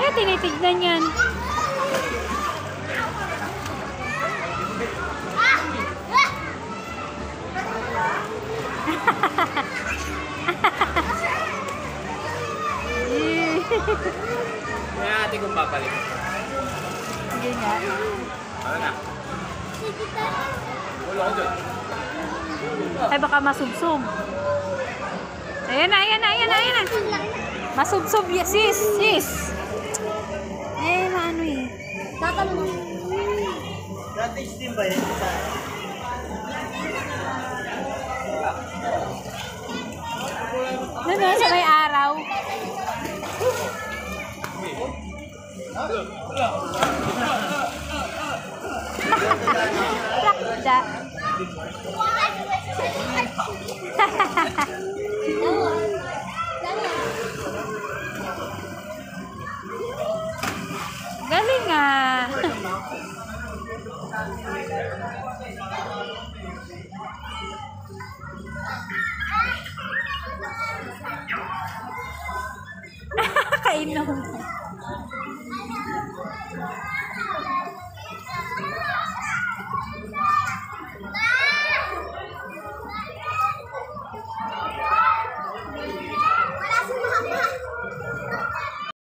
tinitignan yan? Kaya ate kong papalit. Hindi nga. Ano na? Wala ko dyan. Ay, baka masubsob. Ayan na, ayan na, ayan na, ayan na. Masubsob, sis, sis. Eh, ano eh. Tatanong. Dati steam ba yan? Ano, sa may araw. Lakda. Galing ah. Kainom.